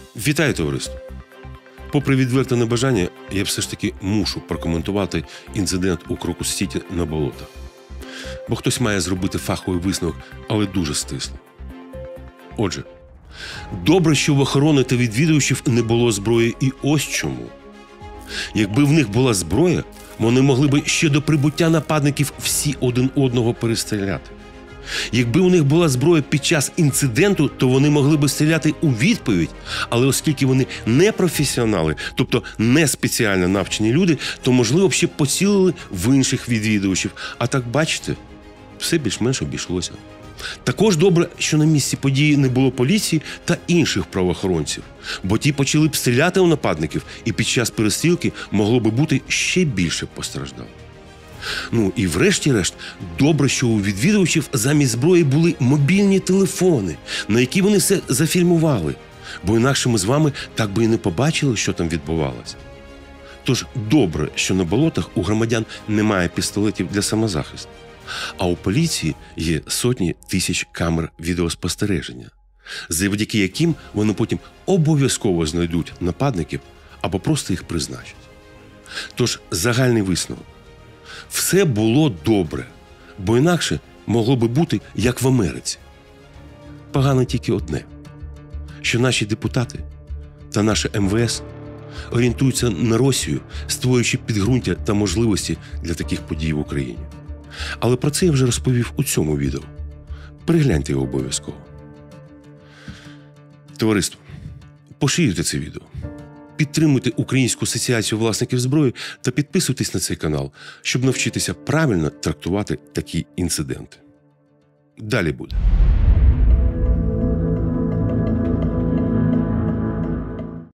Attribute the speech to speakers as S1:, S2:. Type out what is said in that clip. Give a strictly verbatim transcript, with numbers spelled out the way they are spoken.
S1: Вітаю, товариство! Попри відверте небажання, я все ж таки мушу прокоментувати інцидент у Крокус-Сіті на болотах. Бо хтось має зробити фаховий висновок, але дуже стисло. Отже, добре, що в охорони та відвідувачів не було зброї, і ось чому. Якби в них була зброя, вони могли б ще до прибуття нападників всі один одного перестріляти. Якби у них була зброя під час інциденту, то вони могли б стріляти у відповідь, але оскільки вони не професіонали, тобто не спеціально навчені люди, то, можливо, б ще поцілили в інших відвідувачів. А так, бачите, все більш-менш обійшлося. Також добре, що на місці події не було поліції та інших правоохоронців, бо ті почали б стріляти у нападників, і під час перестрілки могло би бути ще більше постраждалих. Ну і врешті-решт, добре, що у відвідувачів замість зброї були мобільні телефони, на які вони все зафільмували, бо інакше ми з вами так би і не побачили, що там відбувалося. Тож добре, що на болотах у громадян немає пістолетів для самозахисту, а у поліції є сотні тисяч камер відеоспостереження, завдяки яким вони потім обов'язково знайдуть нападників або просто їх призначать. Тож загальний висновок. Все було добре, бо інакше могло би бути, як в Америці. Погано тільки одне, що наші депутати та наше ем ве ес орієнтуються на Росію, створюючи підґрунтя та можливості для таких подій в Україні. Але про це я вже розповів у цьому відео. Перегляньте його обов'язково. Товариство, поширюйте це відео. Підтримуйте Українську асоціацію власників зброї та підписуйтесь на цей канал, щоб навчитися правильно трактувати такі інциденти. Далі буде.